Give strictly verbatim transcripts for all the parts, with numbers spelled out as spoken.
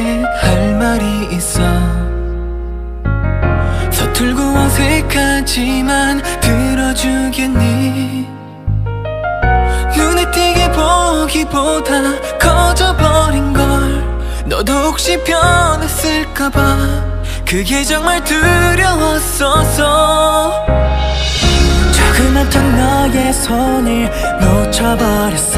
너에게 할 말이 있어. 서툴고 어색하지만 들어주겠니? 눈에 띄게 보기보다 커져버린 걸 너도 혹시 변했을까봐 그게 정말 두려웠어서 조그맣던 너의 손을 놓쳐버렸어.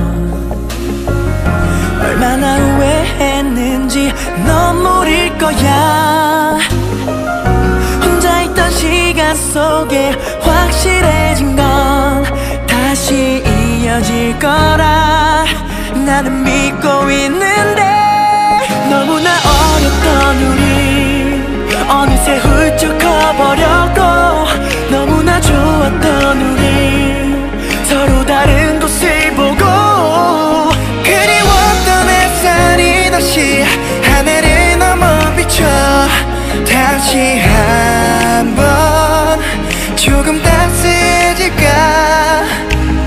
얼마나 후회했는지 넌 모를 거야. 혼자 있던 시간 속에 확실해진 건 다시 이어질 거라 나는 믿고 있는데 너무나 어렸던 우리 어느새 훌쩍 커버렸고 너무나 좋았던 우리 서로 다른 곳을 보고 그리웠던 햇살이 다시 하늘을 넘어 비춰 다시 한번 조금 따스해질까.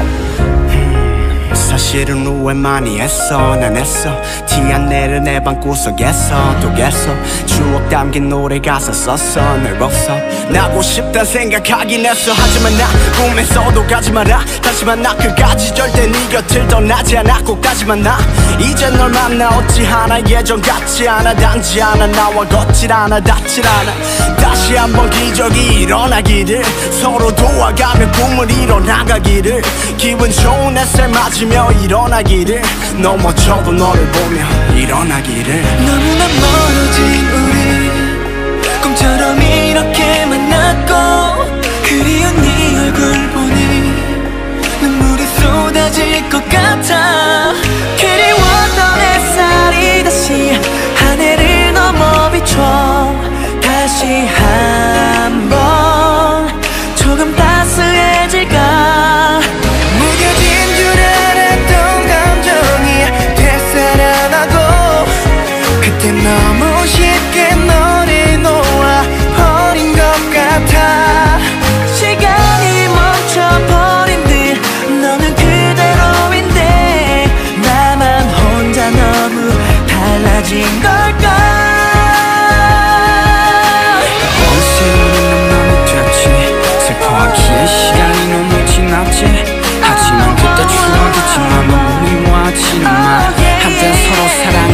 사실은 후회 많이 했어. 난 했어 티 안 내는 내 방구석에서 또 계속 추억 담긴 노래 가사 썼어. 널 벗어 나고 싶다 생각하긴 했어. 하지만 나 꿈에서도 가지 마라. 다시 만나 끝까지 절대 네 곁을 떠나지 않아. 꼭 다시 만나. 이제 널 만나 어찌하나 예전 같지 않아. 단지 않아 나와 걷질 않아 닿질 않아. 다시 한번 기적이 일어나기를 서로 도와가며 꿈을 이뤄나가기를 기분 좋은 햇살 맞으며 일어나기를 넘어져도 너를 보며 일어나기를. 너무나 멀어진 우리 꿈처럼 이렇게 만났고 그리운 네 얼굴 보니 눈물이 쏟아질 것 같아. 그리웠던 햇살이 다시 하늘을 넘어 비춰 다시 한번 조금 따스해질까. 무뎌진 줄 알았던 감정이 되살아나고 그때 너무 쉽게 너를 놓아버린 것 같아. 시간이 멈춰버린 듯 너는 그대로인데 나만 혼자 너무 달라진 걸까. 슬퍼하기에 시간이 너무 지났지. 하지만 그때 추억이지만 너무 미워하지는 마. 한때 서로 사랑